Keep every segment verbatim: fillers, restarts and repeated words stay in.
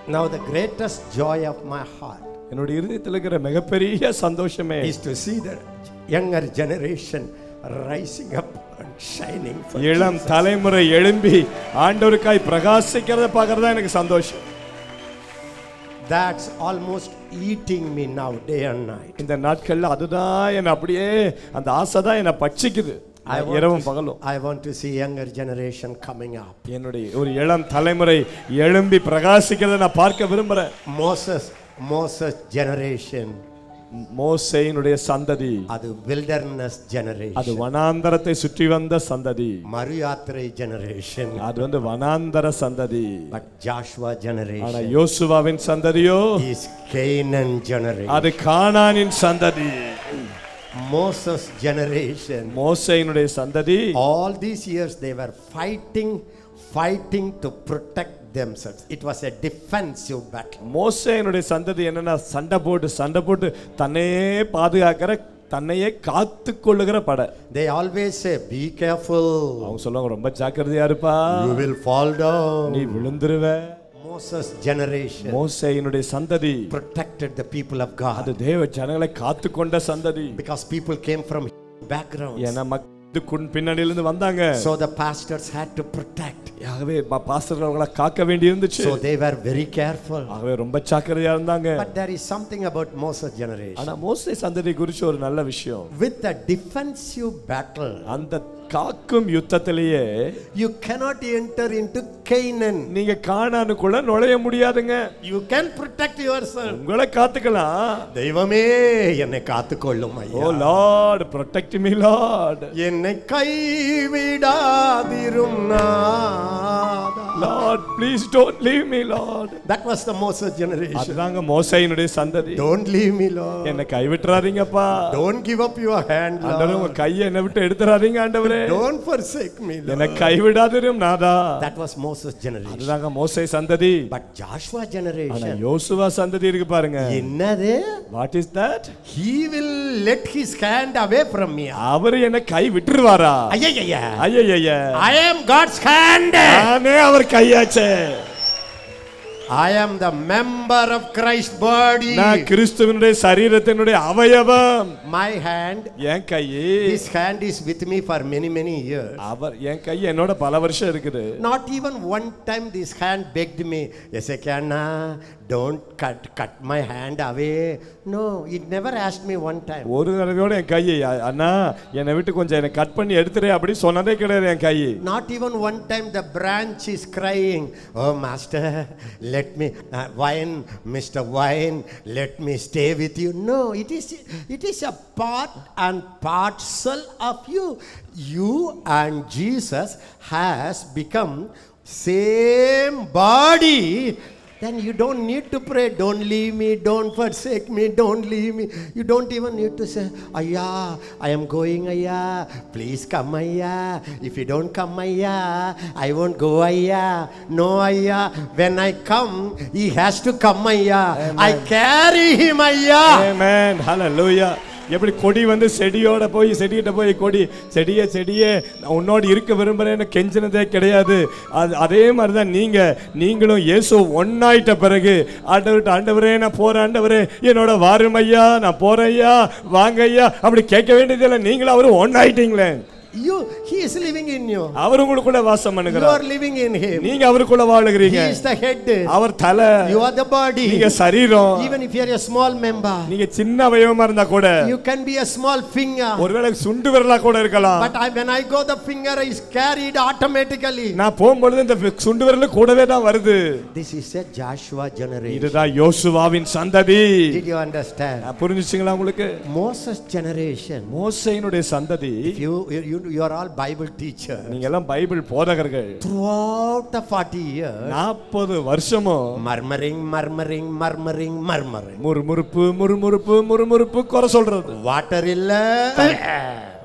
Now the greatest joy of my heart என்னுடைய இதயத்தில் இருக்கிற மிகப்பெரிய சந்தோஷமே is to see the younger generation rising up and shining for இளம் Jesus. தலைமுறை எழும்பி ஆண்டவருக்காய் பிரகாசிக்கிறத பார்க்கறதா எனக்கு சந்தோஷம். That's almost eating me now day and night. இந்த நாட்கள்ல அதுதான் என்ன அப்படியே அந்த ஆசை தான் என்ன பட்சிக்குது இரவும் பகலும். I want to see younger generation coming up. என்னுடைய ஒரு இளம் தலைமுறை எழும்பி பிரகாசிக்கிறத நான் பார்க்க விரும்புறேன். Moses Moses generation, மோசேயினுடைய சந்ததி, அது wilderness generation. அது வனாந்தரத்தை சுற்றி வந்த சந்ததி. மறுயாத்திரை generation, அது வந்து வனாந்தர சந்ததி. but Joshua generation, ஆனா யோசுவாவின் சந்ததியோ is Canaan generation. அது கானானின் சந்ததி. Moses generation, மோசேயினுடைய சந்ததி all these years they were fighting fighting to protect themselves. It was a defensive battle. மோசேயினுடைய சந்ததி என்னன்னா சண்டை போட்டு சண்டை போட்டு தன்னையே பாதுகாக்கிற தன்னையே காத்து கொள்ளுகிற படை. They always say be careful, அவங்க சொல்லுவாங்க ரொம்ப ஜாக்கிரதையா இருப்பா, you will fall down. நீ விழுந்துருவே. Moses generation, மோசேயினுடைய சந்ததி protected the people of God, அது தேவ ஜனங்களை காத்து கொண்ட சந்ததி. because people came from backgrounds. ஏன்னா மக்கள் பின்னணியில இருந்து வந்தாங்க. So the pastors had to protect. ஆகவே பாஸ்டர்கள் அவங்களை காக்க வேண்டி இருந்துச்சு. So they were very careful. ஆகவே ரொம்ப ஜாக்கிரதையா இருந்தாங்க. But there is something about Moses generation. ஆனா மோசே சந்ததி குறித்து ஒரு நல்ல விஷயம். With the defensive battle, அந்த காக்கும் யுத்தத்திலேயே you cannot enter into Canaan. நீங்க கானானுக்குள்ள நுழைய முடியாதுங்க. You can protect yourself. உங்களை காத்துக்கலாம். தெய்வமே என்னை காத்துக்கொள்ளும் ஐயா. Oh Lord, protect me Lord. என்னை கைவிடாதிரும் நாதா. Lord, please don't leave me Lord. That was the Moses generation. அதுதாங்க மோசேயினுடைய சந்ததி. Don't leave me Lord. என்னை கைவிட்றாதீங்கப்பா. Don't give up your hand Lord. ஆண்டவரே உங்க கையை என்னை விட்டு எடுத்துறாதீங்க ஆண்டவரே. Don't forsake me Lord. என்னை கைவிடாதிரும் நாதா. That was Moses generation. அதுதாங்க மோசே சந்ததி. But Joshua ஆனா generation, யோசுவா சந்ததி இருக்கு பாருங்க. என்னது? What is that? He will let his hand away from me. அவர் என்னை கை விட்டுருவாரா? ஐயையா. ஐயையா. I am God's hand. நானே அவர் கையாச்சே. I am the member of Christ's body. நான் கிறிஸ்துவினுடைய சரீரத்தினுடைய அவயவம். My hand, N guy, this hand is with me for many many years. அவர் என் கை என்னோட பல வருஷம் இருக்குது. Not even one time this hand begged me, Ezekiana, don't cut cut my hand away. No, it never asked me one time. ஒரு தடவையோட என் கை அண்ணா என்னை விட்டு கொஞ்சம் என்னை cut பண்ணி எடுத்துறே அப்படி சொன்னதே கிடையாது என் கை. Not even one time the branch is crying, oh master, let me uh, wine, Mister Wine, let me stay with you. No, it is it is a part and parcel of you. You and Jesus has become same body. Then you don't need to pray, don't leave me, don't forsake me, don't leave me. You don't even need to say, Ayya, I am going, Ayya, please come, Ayya. If you don't come, Ayya, I won't go, Ayya. No, Ayya, when I come, he has to come, Ayya. Amen. I carry him, Ayya. Amen, hallelujah. எப்படி கொடி வந்து செடியோட போய் செடிகிட்ட போய் கொடி செடியே செடியே உன்னோடு இருக்க விரும்புறேன்னு கெஞ்சினதே கிடையாது. அது அதே மாதிரி தான் நீங்க நீங்களும் இயேசு ஒன்னாயிட்ட பிறகு ஆண்டவர்கிட்ட ஆண்டவரே நான் போறேன் ஆண்டவரே என்னோட வாரும் ஐயா நான் போறேன் ஐயா வாங்க ஐயா அப்படி கேட்க வேண்டியதில்லை. நீங்களும் அவரு ஒன்னாயிட்டீங்களே. You, he is living in you. அவர் உங்களுக்குள்ள வாசம் பண்ணுகிறார். You are living in him. நீங்க அவருக்குள்ள வாழுகிறீங்க. He is the head. அவர் தலை. You are the body. நீங்க சரீரம். Even if you are a small member. நீங்க சின்ன அவயவமா இருந்தா கூட. You can be a small finger. ஒருவேளை சுண்டு விரலா கூட இருக்கலாம். But I, when I go, the finger is carried automatically. நான் போகும்போது இந்த சுண்டு விரல் கூடவே தான் வருது. This is a Joshua generation. இதுதான் யோசுவாவின் சந்ததி. Did you understand? புரிஞ்சுச்சுங்களா உங்களுக்கு? Moses generation. மோசேயினுடைய சந்ததி. You you you are all Bible teachers. நீங்க எல்லாம் பைபிள் போதகர்கள். Throughout the forty years. நாற்பது வருஷமும் murmuring murmuring murmuring murmuring. முறுமுறுப்பு முறுமுறுப்பு முறுமுறுப்பு குறை சொல்றது. வாட்டர் இல்ல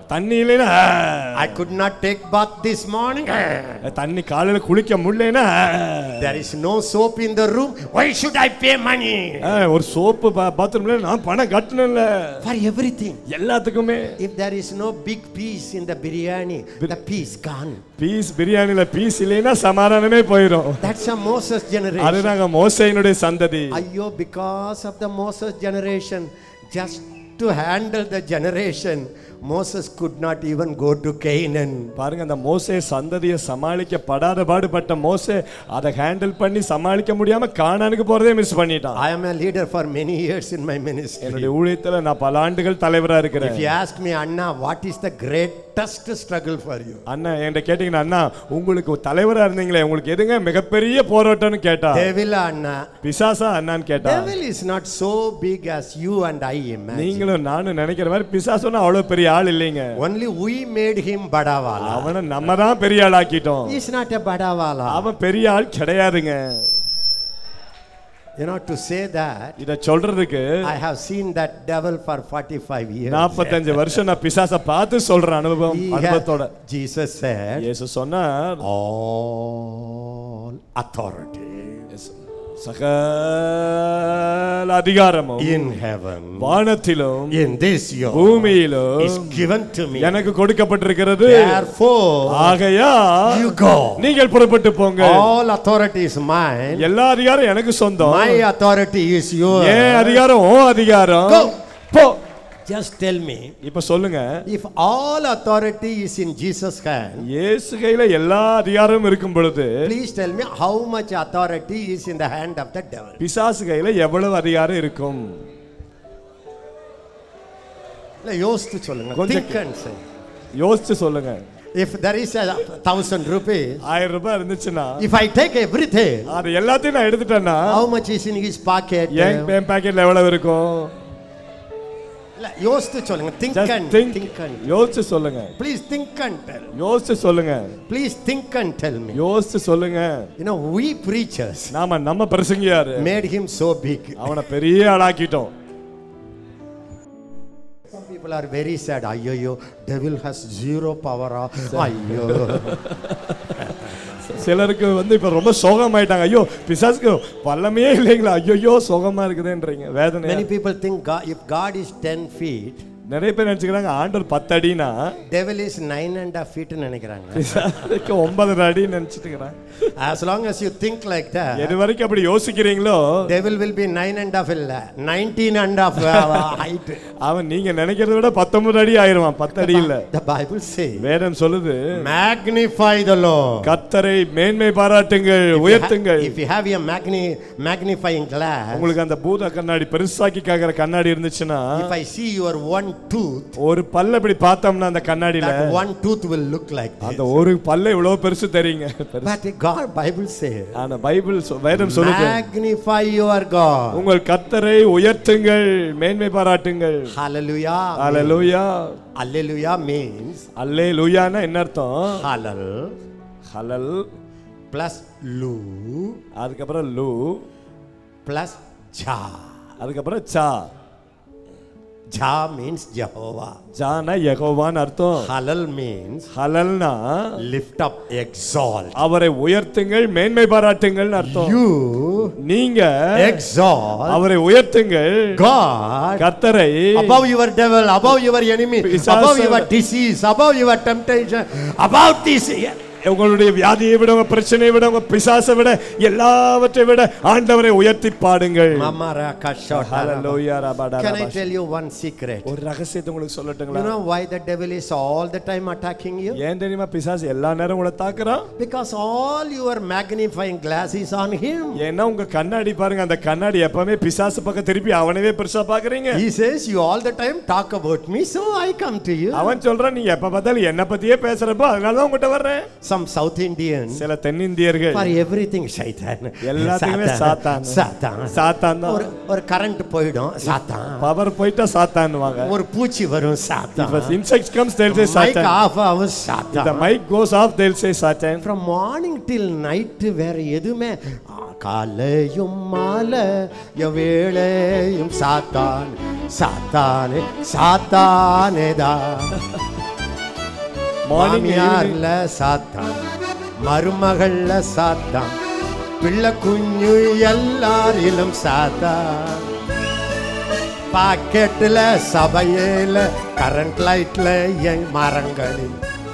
தண்ணி இல்லைனா I could not take bath this morning. தண்ணி காலையில குளிக்க முடியலனா There is no soap in the room. Why should I pay money? ஒரு சோப்பு பாத்ரூம்ல நான் பணம் கட்டணும்ல. For everything. எல்லாத்துக்குமே. If there is no big piece in the biryani, the piece gone. Piece பிரியாணில பீஸ் இல்லைனா சமாதானமே போயிடும். That's a Moses generation. அதுதாங்க மோசேயினுடைய சந்ததி. ஐயோ, because of the Moses generation, just to handle the generation, Moses could not even go to Canaan. பாருங்க, அந்த மோசே சந்ததியை சமாளிக்க படாத பாடுபட்ட மோசே அதை ஹேண்டில் பண்ணி சமாளிக்க முடியாம கானானுக்கு போறதே மிஸ் பண்ணிட்டான். I am a leader for many years in my ministry. என்னுடைய ஊழியத்துல நான் பல ஆண்டுகள் தலைவரா இருக்கிறேன். If you ask me, Anna, what is the greatest struggle for you? அண்ணா என்கிட்ட கேட்டீங்கன்னா, அண்ணா உங்களுக்கு தலைவரா இருந்தீங்களே உங்களுக்கு எதுங்க மிகப்பெரிய போராட்டம்னு கேட்டா, devil அண்ணா, பிசாசா அண்ணான்னு கேட்டா, devil is not so big as you and I imagine. நீங்களும் நானும் நினைக்கிற மாதிரி பிசாசுனா அவ்வளவு பெரிய ஆள் இல்லைங்க. Only we made him badawala. அவனை நம்ம தான் பெரிய ஆள் ஆக்கிட்டோம். He is not a badawala. அவன் பெரிய ஆள் கிடையாதுங்க. You know, to say that, இத சொல்றதுக்கு I have seen that devil for forty-five years. நாற்பத்தஞ்சு வருஷம் நான் பிசாசை பார்த்து சொல்ற அனுபவம் அனுபவத்தோட. Jesus said, இயேசு சொன்னார், all authority, சகல அதிகாரமும் in heaven, வானத்திலும் in this earth, பூமியிலும் is given to me. எனக்கு கொடுக்கப்பட்டிருக்கிறது. Therefore, ஆகையால் you go. நீங்கள் புறப்பட்டு போங்க. All authority is mine. எல்லா அதிகாரம் எனக்கு சொந்தம். My authority is yours. ஏன் அதிகாரம் ஓ அதிகாரம். Go. போ. Just tell me, இப்ப சொல்லுங்க, if all authority is in Jesus' hand, இயேசு கையில எல்லா அதிகாரமும் இருக்கும் பொழுது, please tell me how much authority is in the hand of the devil. பிசாசு கையில எவ்வளவு அதிகாரம் இருக்கும்? இல்ல யோசிச்சு சொல்லுங்க. Think and say. யோசிச்சு சொல்லுங்க. If there is a thousand rupees, ஆயிரம் ரூபாய் இருந்துச்சுன்னா, if I take everything, அது எல்லாத்தையும் நான் எடுத்துட்டேன்னா, how much is in his pocket? என் பாக்கெட்ல எவ்வளவு இருக்கும்? யோசிச்சு சொல்லுங்க. Think and think. think and யோசிச்சு சொல்லுங்க. Please think and tell. யோசிச்சு சொல்லுங்க. Please think and tell me. யோசிச்சு சொல்லுங்க. You know, we preachers, நாம நம்ம பிரசங்கியாரு made him so big. அவனை பெரிய ஆளாக்கிட்டோம். Some people are very sad. Ayyo, devil has zero power. Ayyo. சிலருக்கு வந்து இப்ப ரொம்ப சோகமாயிட்டாங்க. ஐயோ பிசாசுக்கு வல்லமே இல்லைங்களா, ஐயோ சோகமா இருக்குதுன்றீங்க, வேதனை. Many people think God, if God is ten feet, நிறைய பேர் நினைச்சுக்கிறாங்க ஆண்டவர் பத்து அடினா devil is nine and a half feet நினைக்கிறாங்க. பிசாசுக்கு ஒன்பது அடி நினைச்சிட்டுக்கிறாங்க. As long as you think like that, எது வரைக்கும் அப்படி யோசிக்கிறீங்களோ, devil will be nine and a half இல்ல nineteen and a half height. அவன் நீங்க நினைக்கிறத விட பத்தொன்பது அடி ஆயிருவான், பத்து அடி இல்ல. The Bible says, வேதம் சொல்லுது, magnify the Lord. கர்த்தரை மேன்மை பாராட்டுங்கள், உயர்த்துங்கள். If you have a magni magnifying glass, உங்களுக்கு அந்த பூத கண்ணாடி பெருசாக்கி காக்கிற கண்ணாடி இருந்துச்சுன்னா, if I see your one tooth, ஒரு பல்ல இப்படி பார்த்தோம்னா அந்த கண்ணாடியில, that one tooth will look like this. அந்த ஒரு பல்ல இவ்வளவு பெருசு தெரியுங்க. But God Bible says, ஆனா பைபிள் வேதம் சொல்லுது, magnify your God. உங்கள் கர்த்தரை உயர்த்துங்கள், மேன்மை பாராட்டுங்கள். Hallelujah. Hallelujah. Hallelujah means, அல்லேலூயான்னா என்ன அர்த்தம்? halal ஹலல் plus lu அதுக்கப்புறம் லூ plus ja. அதுக்கப்புறம் சா. Ja means Jehovah. ஜானா யெகோவான்னு அர்த்தம். Halal means ஹலல்னா lift up, exalt. அவரை உயர்த்துங்கள், மேன்மை பாராட்டுங்கள் அர்த்தம். You நீங்க exalt அவரை உயர்த்துங்கள், God கர்த்தரை above your devil, above your enemy, above your disease, above your temptation, above this. உங்களுடைய வியாதியை விட, உங்க பிரச்சனையை விட, உங்க பிசாசை விட, எல்லாவற்றை விட ஆண்டவரை உயர்த்தி பாடுங்கள். Can I tell you one secret? ஒரு ரகசியத்தை உங்களுக்கு சொல்லட்டுங்களா? You know why the devil is all the time attacking you? ஏன் தெரியுமா பிசாசு எல்லா நேரம் உங்களை தாக்குறான்? Because all your magnifying glass is on him. ஏன்னா உங்க கண்ணாடி பாருங்க, அந்த கண்ணாடி எப்பவுமே பிசாசு பக்கம் திருப்பி அவனவே பெருசா பாக்குறீங்க. He says you all the time talk about me, so I come to you. அவன் சொல்றான், நீ எப்ப பார்த்தாலும் என்ன பத்தியே பேசுறப்போ அதனால தான் உங்ககிட்ட வர்றேன். Some South Indians, சில தென்னிந்தியர்கள், for everything shaitan, எல்லாத்துக்குமே சாத்தான் சாத்தான் சாத்தான் தான். ஒரு ஒரு கரண்ட் போய்டும் சாத்தான், பவர் போய்ட்டா சாத்தான்வாங்க. ஒரு பூச்சி வரும் சாத்தான், if insects comes they'll say satan, mic off ஆகும் சாத்தான், the mic goes off they'll say satan. from morning till night வேற எதுமே, காலையும் மாலையும் வேளையும் சாத்தான் சாத்தானே சாத்தானேதான். மாமியார்ல சாத்தான், மருமகள்ல சாத்தான், பிள்ளை குஞ்சு எல்லாரிலும் சாத்தான், பாக்கெட்ல சபையில கரண்ட் லைட்ல என் மரங்களில்.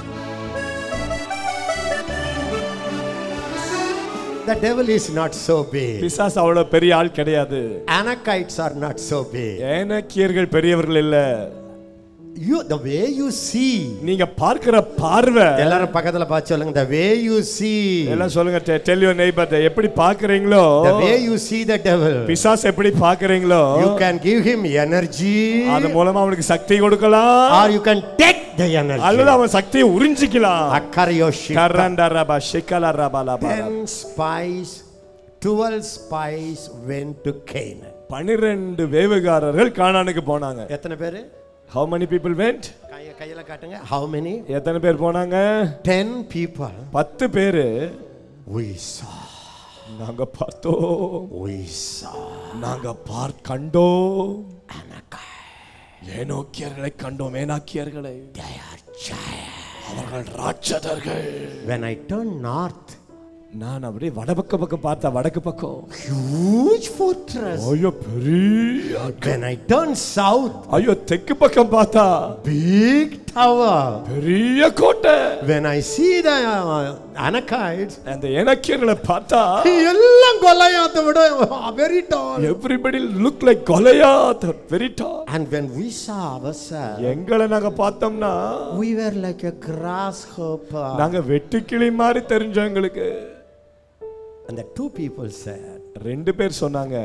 The devil is not so big. பிசாசு அவ்வளவு பெரிய ஆள் கிடையாது. Anakites are not so big. ஏனக்கியர்கள் பெரியவர்கள் இல்ல. You, the way you see, நீங்க பார்க்கிற பார்வை. எல்லாரும் பக்கத்துல பார்த்து சொல்லுங்க, the way you see. எல்லாம் சொல்லுங்க, tell your neighbor, எப்படி பார்க்கறீங்களோ, the way you see the devil, பிசாசு எப்படி பார்க்கறீங்களோ, you can give him energy, அது மூலமா அவனுக்கு சக்தி கொடுக்கலாம், or you can take the energy, அல்லது அவன் சக்தியை உறிஞ்சிக்கலாம். akaryoshika கரண்டரபா ஷிகலரபலபா. ten spies, twelve spies went to Canaan. பன்னிரண்டு வேவுகாரர்கள் கானானுக்கு போனாங்க. எத்தனை பேர்? How many people went? கைய கையில காட்டுங்க. How many? எத்தனை பேர் போனாங்க? ten people. பத்து பேர். We saw. நாங்க பார்த்தோம். We saw. நாங்க பார் கண்டோம். Anakai. ஏனோக்கியர்களை கண்டோம். ஏனாக்கியர்களை. They are giants. அவர்கள் ராட்சதர்கள். When I turn north, நான் அப்படியே வடபக்க பக்கம் பார்த்தா வடக்கு பக்கம் huge fortress. ஐயோ பெரிய. When I turn south, ஐயோ தெற்கு பக்கம் பார்த்தா big tower. பெரிய கோட்டை. When I see the uh, Anakites, அந்த ஏனாக்கியர்களை பார்த்தா எல்லாம் கொலையாத்தை விட very tall. everybody look like Goliath, very tall. And when we saw ourselves, எங்களை நாங்க பார்த்தோம்னா we were like a grasshopper. நாங்க வெட்டுக்கிளி மாதிரி தெரிஞ்சோம் எங்களுக்கு. And the two people said, ரெண்டு பேர் சொன்னாங்க,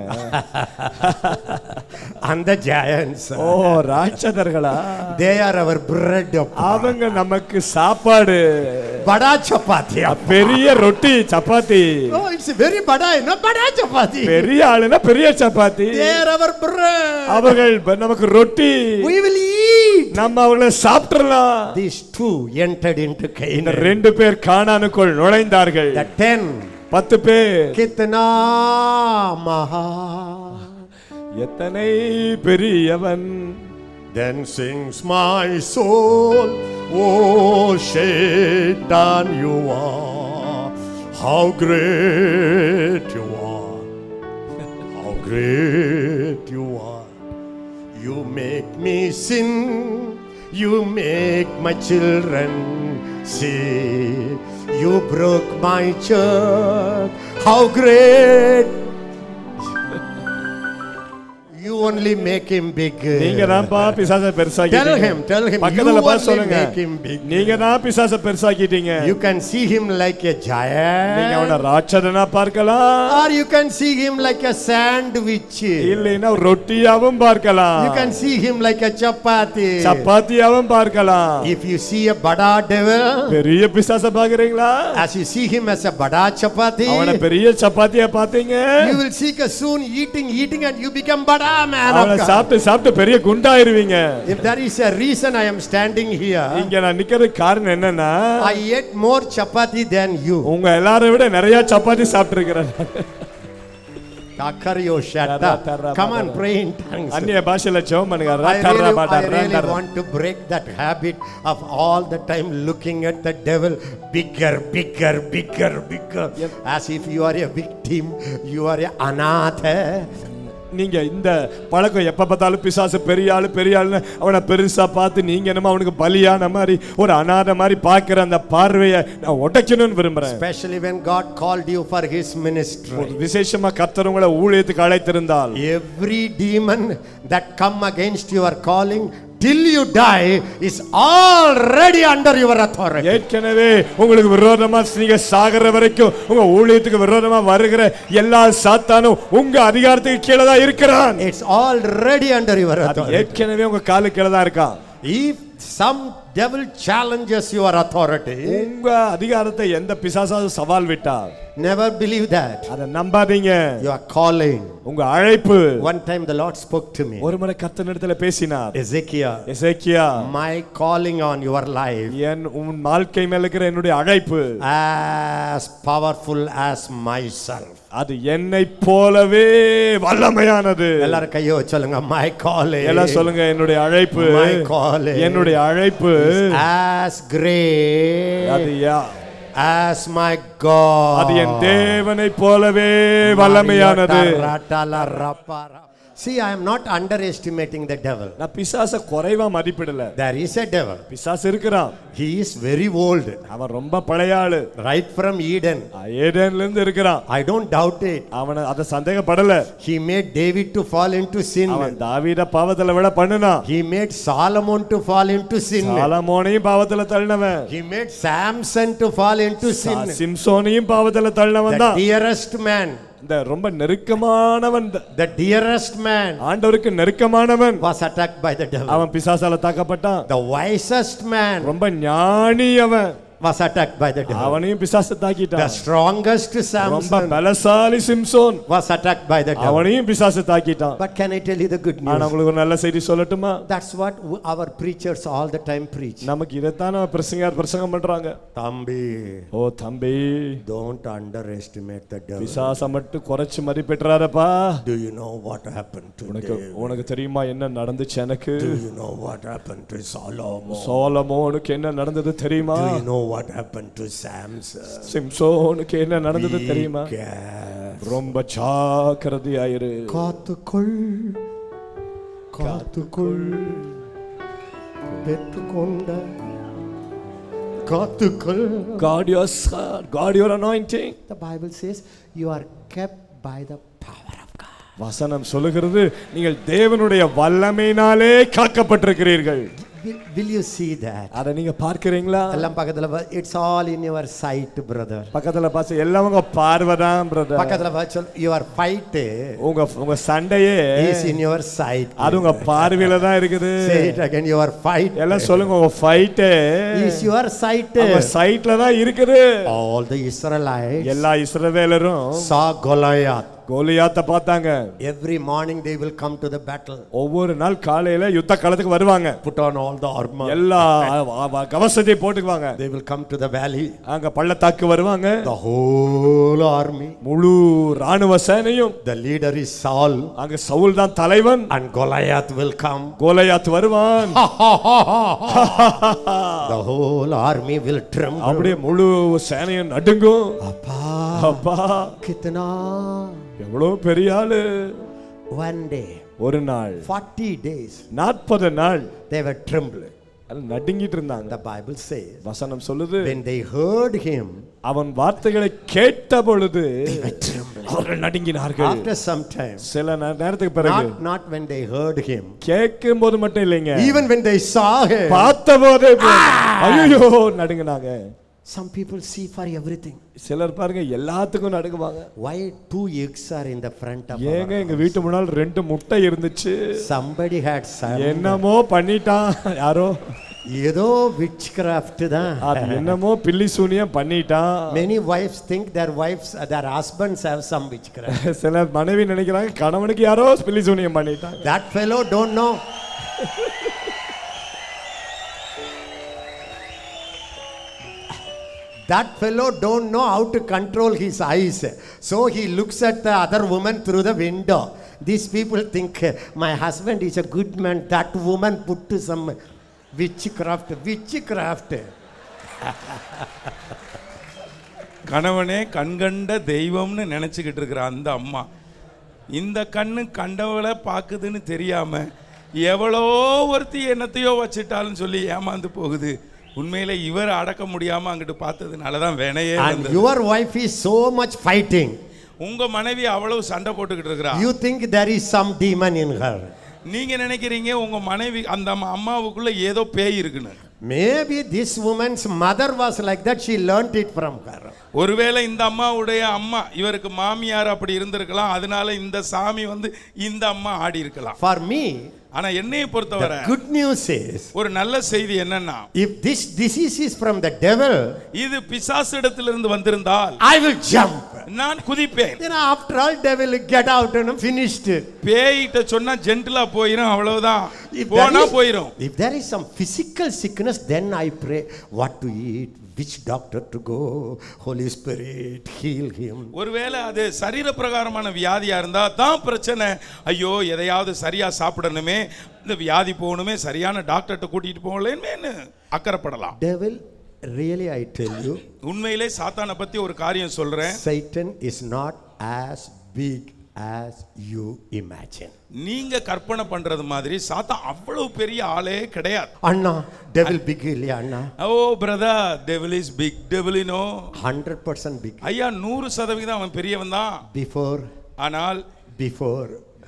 அந்த giants, O ராட்சதர்களா, they are our bread. அவங்க நமக்கு சாப்பாடு. படா சப்பாத்தி, பெரிய ரொட்டி chapati. oh it's very bada, no bada chapati. பெரிய ஆளுனா பெரிய chapati. They are our bread. அவர்கள் நமக்கு ரொட்டி. We will eat. நம்ம அவங்கள சாப்பிடலாம். These two entered into இந்த Canaan. ரெண்டு பேர் கானானுக்குள் நுழைந்தார்கள். The ten, பத்து பேர். கித்னா மகா, எத்தனை பெரியவன். Then sings my soul, oh Satan you are, how great you are, how great you are. You make me sin, you make my children see. You broke my church, how great. You only make him big. நீங்க தான் பா பிசாசை பெருசாக்கிட்டீங்க. Tell him, tell him. பக்கத்துல You பா only சொல்லுங்க, make him big. நீங்க தான் பிசாசை பெருசாக்கிட்டீங்க. You can see him like a நீங்க அவனை giant, ராட்சதனா பார்க்கலாம், or you can see him like a sandwich. இல்லைன்னா ரொட்டியாவும் பார்க்கலாம், You can see him like a chapati. சப்பாத்தியாவும் பார்க்கலாம். If you see a bada devil, பெரிய பிசாசை பாக்குறீங்களா, as you see him as a bada chapati, அவனை பெரிய சப்பாத்தியா பாத்தீங்க, you will see a soon eating, eating, and you become bada man அவனை of God. சாப்பிட்டு சாப்பிட்டு பெரிய குண்டாயிருவீங்க. If there is a reason I am standing here, இங்க நான் நிக்கிறதுக்கு காரணம் என்னன்னா, I ate more chapati than you. உங்க எல்லாரை விட நிறைய சப்பாத்தி சாப்பிட்டு இருக்கிறேன். Takaryo shata. Come on, pray in tongues. அந்நிய பாஷையில ஜெபம் பண்ணுங்க. I really, I really want to break that habit of all the time looking at the devil bigger, bigger, bigger, bigger, as if you are a victim, you are a anatha. நீங்க இந்த பழக்கம் எப்ப பார்த்தாலும் பிசாசு பெரிய ஆளு பெரிய ஆளுன்னு அவனை பெருசா பார்த்து நீங்க என்னமோ அவனுக்கு பலியான மாதிரி ஒரு அநாத மாதிரி பார்க்கிற அந்த பார்வையை நான் உடைக்கணும்னு விரும்புறேன். Especially when God called you for his ministry. விசேஷமா கர்த்தர் உங்களை ஊழியத்துக்கு அழைத்திருந்தால், every demon that come against your calling till you die is already under your authority. ஏற்கனவே உங்களுக்கு விரோதமா நீங்க சாகற வரைக்கும் உங்க ஊழியத்துக்கு விரோதமா வருகிற எல்லா சாத்தானும் உங்க அதிகாரத்துக்கு கீழே தான் இருக்கிறான். It's already under your authority. ஏற்கனவே உங்க காலுக்கு கீழே தான் இருக்கான். If some devil challenges your authority, உங்க அதிகாரத்தை எந்த பிசாசாவது சவால் விட்டால், never believe that. அத நம்பாதீங்க. Your calling. உங்க அழைப்பு. One time the Lord spoke to me. ஒரு முறை கர்த்தரிடத்துல பேசினார். Ezekiel, Hezekiah, my calling on your life, என் உன் வாழ்க்கை மேல இருக்கிற என்னுடைய அழைப்பு as powerful as myself. அது என்னை போலவே வல்லமையானது. எல்லாரும் கையோ சொல்லுங்க, my calling. எல்லாம் சொல்லுங்க, என்னுடைய அழைப்பு, my calling, என்னுடைய அழைப்பு as great அது யா as my God. அது என் தேவனை போலவே வல்லமையானது. See, I am not underestimating the devil. நான் பிசாசை குறைவா மதிப்பிடல. There is a devil. பிசாசு இருக்கிறான். He is very old. அவன் ரொம்ப பழைய ஆளு. Right from Eden. ஏதேன்ல இருந்து இருக்கிறான். I don't doubt it. அவன அத சந்தேகப்படல. He made David to fall into sin. அவன் தாவீத பாவத்துல விட பண்ணுனான். He made Solomon to fall into sin. சாலமோனையும் பாவத்துல தள்ளினவன். He made Samson to fall into sin. சிம்சோனையும் பாவத்துல தள்ளினவன் தான். The dearest man. இந்த ரொம்ப நெருக்கமானவன், the dearest man, ஆண்டவருக்கு நெருக்கமானவன், was attacked by the devil. அவன் பிசாசால தாக்கப்பட்டான். The wisest man, ரொம்ப ஞானி அவன், was attacked by the devil. அவனையும் பிசாசு தாக்கிட்டான். The strongest Samson, ரொம்ப பலசாலி Samson, was attacked by the devil. அவனையும் பிசாசு தாக்கிட்டான். But can I tell you the good news? நான் உங்களுக்கு ஒரு நல்ல செய்தி சொல்லட்டுமா? That's what our preachers all the time preach. நமக்கு இதைத்தான் பிரசங்கர் பிரசங்கம் பண்றாங்க. தம்பி, ஓ தம்பி, don't underestimate the devil. பிசாசை மட்டும் குறைச்சு மதிப்பிட்றாதப்பா. Do you know what happened to உனக்கு உனக்கு தெரியுமா என்ன நடந்துச்சு எனக்கு? Do you know what happened to Solomon? சோலமோனுக்கு என்ன நடந்தது தெரியுமா? Do you know what happened to Samson? சிம்சோனுக்கு என்ன நடந்தது தெரியுமா? ரொம்ப ஜாக்கிரதையாயிரு. காத்துக்கொள், காத்துக்கொள், பெற்றுக்கொண்ட காத்துக்கொள். God your God your anointing. The Bible says you are kept by the power of God. வசனம் சொல்லுகிறது நீங்கள் தேவனுடைய வல்லமையினாலே காக்கப்பட்டிருக்கிறீர்கள். Will, will you see that? அத நீங்க பார்க்கறீங்களா? எல்லாம் பக்கத்துல, it's all in your sight, brother. பக்கத்துல பாத்து எல்லாம் உங்க பார்வைதான் brother. பக்கத்துல பாத்து your fight, உங்க உங்க சண்டையே is in your sight. அது உங்க பார்வையில தான் இருக்குது. Say it again, your fight. எல்லாம் சொல்லுங்க, உங்க ஃபைட் is your sight. உங்க சைட்ல தான் இருக்குது. All the Israelites, எல்லா இஸ்ரவேலரும் saw Goliath. கோலியாத்தை பார்த்தாங்க. Every morning they will come to the battle. ஒவ்வொரு நாள் காலையில யுத்த களத்துக்கு வருவாங்க. Put on all the armor. எல்லா கவசத்தை போட்டுக்குவாங்க. They will come to the valley. அங்க பள்ளத்தாக்கு வருவாங்க. The whole army, முழு ராணுவ சேனையும். The leader is Saul. அங்க சவுல் தான் தலைவன். And Goliath will come. Goliath வருவான். The whole army will tremble. அப்படியே முழு சேனையும் நடுங்கும். அப்பா, அப்பா, கித்தனா, எவ்வளவு பெரிய ஆளு. One day, ஒரு நாள், forty days, நாற்பது நாள் they were trembling. நடுங்கிட்டு இருந்தாங்க. The Bible says, வசனம் சொல்லுது, when they heard him, அவன் வார்த்தைகளை கேட்ட பொழுது அவர்கள் நடுங்கினார்கள். After some time, சில நேரத்துக்கு பிறகு, not, not when they heard him, கேட்கும் போது மட்டும் இல்லைங்க, even when they saw him, பார்த்த போதே ஐயோ நடுங்கினாங்க. Some people see for everything. சிலர் பாருங்க எல்லாத்துக்கும் நடுங்குவாங்க. Why two eggs are in the front of ஏங்க எங்க வீட்டு முன்னால் ரெண்டு முட்டை இருந்துச்சு. Somebody had some. என்னமோ பண்ணிட்டான் யாரோ. ஏதோ witchcraft தான். அது என்னமோ பில்லி சூனியம் பண்ணிட்டான். Many wives think their wives, their husbands have some witchcraft. சில மனைவி நினைக்கிறாங்க கணவனுக்கு யாரோ பில்லி சூனியம் பண்ணிட்டான். That fellow don't know. That fellow don't know how to control his eyes. So he looks at the other woman through the window. These people think my husband is a good man. That woman put to some witchcraft. Witchcraft. கணவனே கண்கண்ட தெய்வம்னு நினைச்சுக்கிட்டு இருக்கிற அந்த அம்மா இந்த கண்ணு கண்டவளை பார்க்குதுன்னு தெரியாம எவ்வளோ ஒருத்தி என்னத்தையோ வச்சிட்டாலும் சொல்லி ஏமாந்து போகுது. உண்மையிலே இவர் அடக்க முடியாம அங்கிட்டு பார்த்ததுனால தான் வேணையே. And your wife is so much fighting. உங்க மனைவி அவ்வளவு சண்டை போட்டுக்கிட்டு இருக்கறா. You think there is some demon in her. நீங்க நினைக்கிறீங்க உங்க மனைவி அந்த அம்மாவுக்குள்ள ஏதோ பேய் இருக்குன்னு. Maybe this woman's mother was like that. She learned it from her. ஒருவேளை இந்த அம்மாவுடைய அம்மா இவருக்கு மாமியார் அப்படி இருந்திருக்கலாம். அதனால இந்த சாமி வந்து இந்த அம்மா ஆடி இருக்கலாம். For me, ஆனா என்னைய பொறுத்தவரை The good news is, ஒரு நல்ல செய்தி என்னன்னா, if this disease is from the devil, இது பிசாசிடத்திலிருந்து வந்திருந்தால் I will jump. நான் குதிப்பேன். Then after all, devil will get out and finished. பேயிட்ட சொன்னா ஜென்டிலா போயிரும், அவ்வளவுதான். If there போனா is- போயிரும். If there is some physical sickness, then I pray what to eat, which doctor to go. Holy Spirit, heal him. ஒருவேளை அது சரீர பிரகாரமான வியாதியா இருந்தா தான் பிரச்சனை. ஐயோ எதையாவது சரியா சாப்பிடணுமே, இந்த வியாதி போகணுமே, சரியான டாக்டர்கிட்ட கூட்டிட்டு போகலன்னு அக்கறைப்படலாம். Devil, really I tell you, உண்மையிலே சாத்தானை பத்தி ஒரு காரியம் சொல்றேன். Satan is not as big as you imagine. நீங்க கற்பனை பண்றது மாதிரி சாத்தான் அவ்வளவு பெரிய ஆளே கிடையாது. Anna, devil big இல்லையா அண்ணா? Oh brother, devil is big, devil no one hundred percent big. ஐயா நூறு சதவீதம் அவன் பெரியவன் தான். Before, ஆனால் before,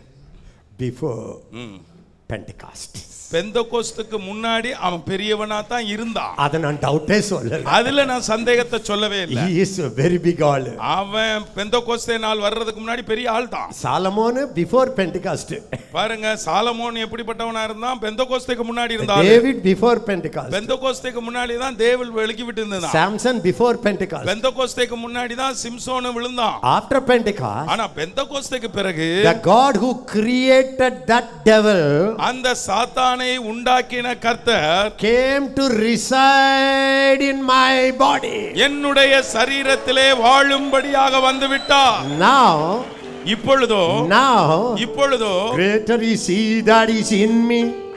before Pentecost. பெந்தகோஸ்துக்கு முன்னாடி அவன் பெரியவனா தான் இருந்தான். அத நான் டவுட்டே சொல்லல. அதுல நான் சந்தேகத்தை சொல்லவே இல்லை. He is a very big all. அவன் பெந்தகோஸ்தே நாள் வர்றதுக்கு முன்னாடி பெரிய ஆள் தான். Solomon before Pentecost. பாருங்க, சாலமோன் எப்படிப்பட்டவனா இருந்தான்? பெந்தகோஸ்துக்கு முன்னாடி இருந்தான். David before Pentecost. பெந்தகோஸ்துக்கு முன்னாடி தான் தேவல் வெளிக்கி விட்டு இருந்தான். Samson before Pentecost. பெந்தகோஸ்துக்கு முன்னாடி தான் சிம்சோன் விழுந்தான். After Pentecost, ஆனா பெந்தகோஸ்துக்கு பிறகு the God who created that devil அந்த சாத்தானை உண்டாக்கின கர்த்தர் came to reside in my body. என்னுடைய சரீரத்திலே வாழும்படியாக வந்து விட்டார். Now, இப்பொழுதோ now, இப்பொழுதோ greater is he that is in me.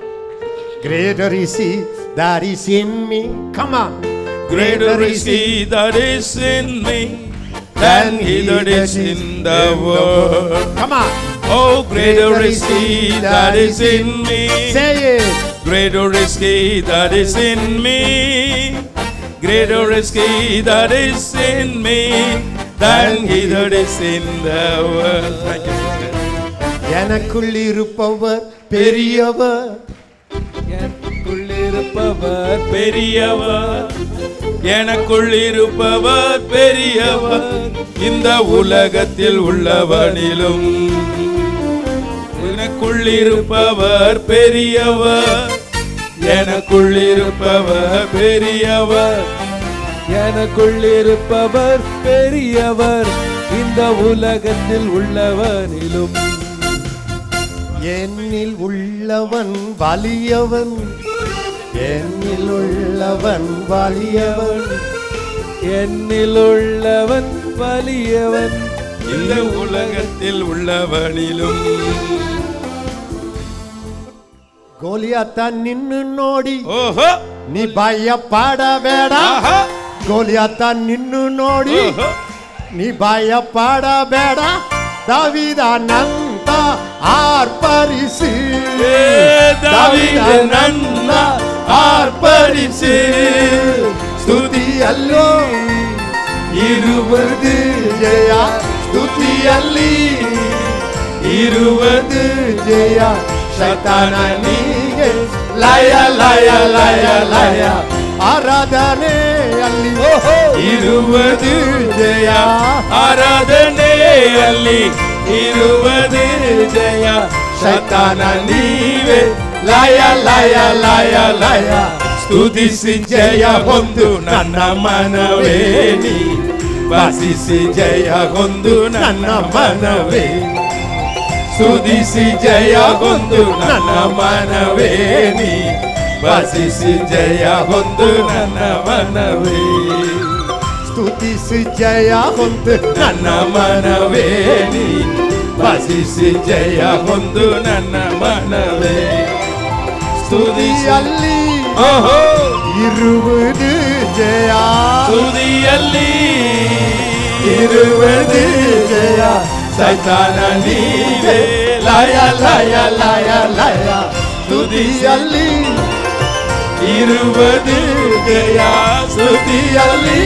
Greater is he that is in me. Come on. greater is he that is in me than he that is in the world. Come on. Oh, greater is he that is in me. Say it. Greater is he that is in me. Greater is he that is in me than he that is in the world. Thank you, sister. எனக்குள் இருப்பவர் பெரியவர். எனக்குள் இருப்பவர் பெரியவர். எனக்குள் இருப்பவர் பெரியவர். இந்த உலகத்தில் உள்ளவனிலும் எனக்குள் இருப்பவர் பெரியவர். எனக்குள் இருப்பவர் பெரியவர். எனக்குள் இருப்பவர் பெரியவர். இந்த உலகத்தில் உள்ளவனிலும் என்னில் உள்ளவன் வலியவன். என்னில் உள்ளவன் வலியவன். என்னில் உள்ளவன் வலியவன். இந்த உலகத்தில் உள்ளவனிலும் கோலியாத்தா நின்னு நோடி ஓஹோ நீ ಭಯಪಡಬೇಡ. ஆஹா கோலியாத்தா நின்னு நோடி ஓஹோ ನೀ ಭಯಪಡಬೇಡ. ದಾವೀದನಂತ ಆರ್ಪರಿಸಿ. ದಾವೀದನಂತ ಆರ್ಪರಿಸಿ. ಸ್ತುತಿಯಲ್ಲೋ ಇರುವುದು ಜಯ. ಸ್ತುತಿಯಲ್ಲಿ ಇರುವುದು ಜಯ. ಶತಾನನಿಗೆ ಲಯ ಲಯ ಲಯ ಲಯ. ಆರಾಧನೆಯಲ್ಲಿ ಇರುವುದು ಜಯ. ಆರಾಧನೆಯಲ್ಲಿ ಇರುವುದು ಜಯ. ಶತಾನ ನೀವೇ ಲಯ ಲಯ ಲಯ ಲಯ. ಸ್ತುತಿಸಿ ಜಯ ಹೊಂದು ನನ್ನ ಮನವೇ ನೀ. ವಾಸಿಸಿ ಜಯ ಹೊಂದು ನನ್ನ ಮನವೇ. ಸ್ತುತಿಸಿ ಜಯ ಹೊಂದು ನನ್ನ ಮನವೇ ನೀ. ವಾಸಿಸಿ ಜಯ ಹೊಂದು ನನ್ನ ಮನವೇ. ಸ್ತುತಿಸಿ ಜಯ ಹೊಂದು ನನ್ನ ಮನವೇ ನೀ. ವಾಸಿಸಿ ಜಯ ಹೊಂದು ನನ್ನ ಮನವೇ. ಸ್ತುತಿಯಲ್ಲಿ ಓಹೋ ಇರುವುದು ಜಯ. ಸ್ತುತಿಯಲ್ಲಿ ಇರುವುದು ಜಯ. ಸೈತಾನ ನೀವೇ ಲಯ ಲಯ ಲಯ ಲಯ. ಸ್ತುತಿಯಲ್ಲಿ ಇರುವುದು ಜಯ. ಸ್ತುತಿಯಲ್ಲಿ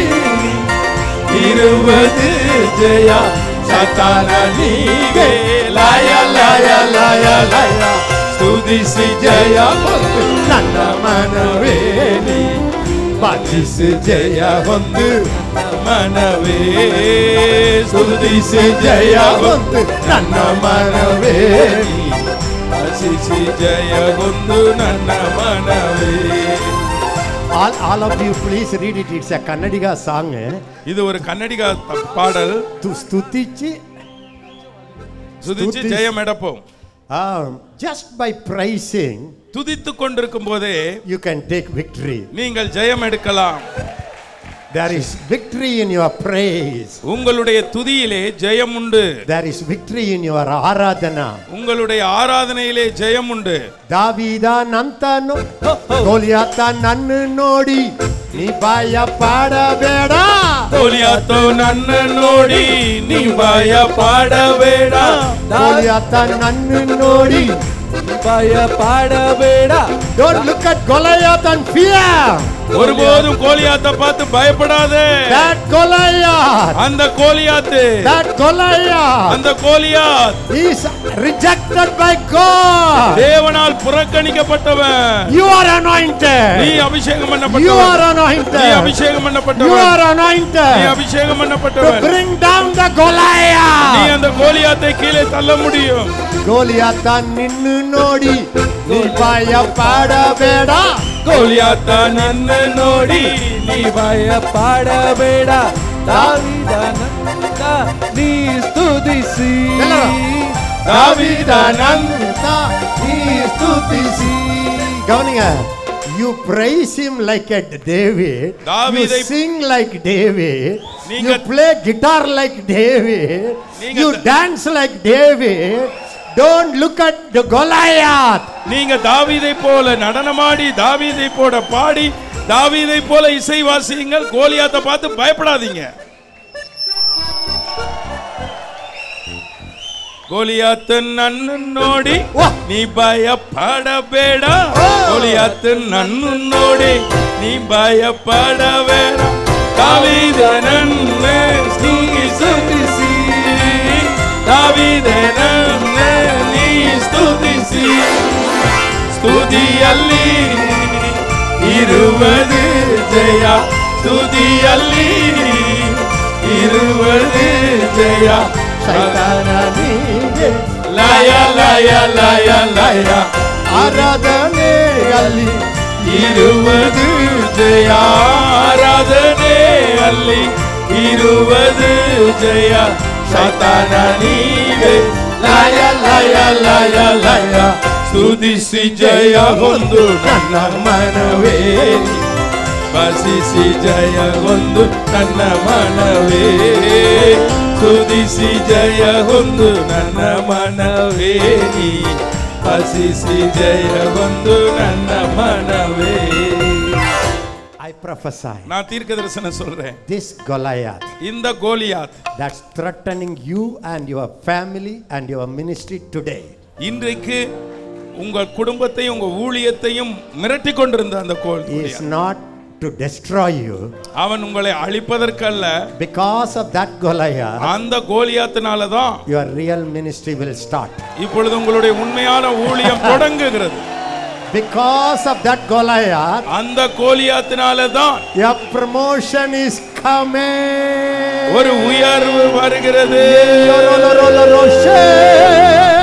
ಇರುವುದು ಜಯ. ಸೈತಾನ ನೀವೇ ಲಯ ಲಯ ಲಯ ಲಯ. ಸ್ತುತಿಸಿ ಜಯ ಹೊಂದು ನನ್ನ ಮನವೇ ನೀ. ವಾಸಿಸಿ ಜಯ ಹೊಂದು ಮನವೇ. ಸ್ತುತಿಸಿ ಜಯ ಹೊಂದು ನನ್ನ ಮನವೇ ನೀ. ಬಸಿಸಿ ಜಯ ಹೊಂದು ನನ್ನ ಮನವೇ. All, all of you, please read it. It's a Kannadiga song. இது ஒரு கன்னடிகா பாடல். To ஸ்துதிச்சு துதிச்சு ஜெயம் எடுப்போம். Just by praising, துதித்து கொண்டிருக்கும் போதே you can take victory. நீங்கள் ஜெயம் எடுக்கலாம். There is victory in your praise. உங்களுடைய துதியிலே ஜெயம் உண்டு. There is victory in your Aradhana. உங்களுடைய ஆராதனையிலே ஜெயம் உண்டு. தாவீதா நந்தனோ கோலியாத்தா நன்னு ನೋಡಿ ನೀ ಭಯ ಪಡಬೇಡ. ಕೋಲಿಯಾತ ನನ್ನ ನೋಡಿ ನೀ ಭಯ ಪಡಬೇಡ. ಕೋಲಿಯಾತ ನನ್ನ ನೋಡಿ ಭಯ ಪಡಬೇಡ. Don't look at Goliath and fear. ஒருபோதும் கோலியாத்தை பார்த்து பயப்படாதே. That Goliath, அந்த கோலியாத்து, that Goliath, அந்த Goliath is rejected by God. தேவனால் புறக்கணிக்கப்பட்டவன். You are anointed. நீ அபிஷேகம் பண்ணப்பட்டவன். You are anointed. நீ அபிஷேகம் பண்ணப்பட்டவன். You are anointed. நீ அபிஷேகம் To பண்ணப்பட்டவன். bring down the Goliath. நீ அந்த கோலியாத்தை கீழே தள்ள முடியும். கோலியாத்த நின்னு ನೋಡಿ நீ ಭಯ ಪಡಬೇಡ. கோலியாத்த நின்னு ನೋಡಿ ನೀ ಭಯ ಪಡಬೇಡ. ದಾವೀದನಂತ ನೀ ಸ್ತುತಿಸಿ. ದಾವೀದನಂತ ನೀ ಸ್ತುತಿಸಿ. ಗಮನಿங்க. You praise him like a David. You sing like David. You play guitar like David. You dance like David. Don't look at the Goliath. நீங்க தாவீதை போல நடனமாடி தாவீதை போல பாடி தாவீதை போல இசை வாசியுங்கள். கோலியாத்தை பார்த்து பயப்படாதீங்க. கோலியாத்து நன்னு ನೋಡಿ நீ பயப்படಬೇಡ. கோலியாத்து நன்னு ನೋಡಿ நீ பயப்படಬೇಡ. தாவீதனன்ನೇ ಸ್ತುತಿಸಿ. தாவீதனನ್ನೇ ನೀ ಸ್ತುತಿಸಿ. ಸ್ತುತಿಯಲ್ಲಿ ಇರುವುದು ಜಯ. ಸ್ತುತಿಯಲ್ಲಿ ಇರುವುದು ಜಯ. ಸೈತಾನನಿಗೆ ಲಯ ಲಯ ಲಯ ಲಯ. ಆರಾಧನೆಯಲ್ಲಿ ಇರುವುದು ಜಯ. ಆರಾಧನೆಯಲ್ಲಿ ಇರುವುದು ಜಯ. ಸೈತಾನನಿಗೆ ಲಯ ಲಯ ಲಯ ಲಯ. ಸ್ತುತಿಸಿ ಜಯ ಹೊಂದು ನನ್ನ ಮನವೇ. ಬಸಿಸಿ ಜಯ ಹೊಂದು ನನ್ನ ಮನವೇ. ಸ್ತುತಿಸಿ ಜಯ ಹೊಂದು ನನ್ನ ಮನವೇ. ಬಸಿಸಿ ಜಯ ಹೊಂದು ನನ್ನ ಮನವೇ. I prophesy. நான் தீர்க்கதரிசனம் சொல்றேன். This Goliath, இந்த Goliath, that's threatening you and your family and your ministry today, இன்றைக்கு உங்கள் குடும்பத்தையும் உங்க ஊழியத்தையும் மிரட்டி கொண்டிருந்த அந்த கோல் is not to destroy you. அவன் உங்களை அழிப்பதற்கல்ல. Because of that Goliath, அந்த கோலியாத்தினால தான் your real ministry will start. இப்பொழுது உங்களுடைய உண்மையான ஊழியம் தொடங்குகிறது. Because of that Goliath, அந்த கோலியாத்தினால தான் your promotion is coming. ஒரு உயர்வு வருகிறது.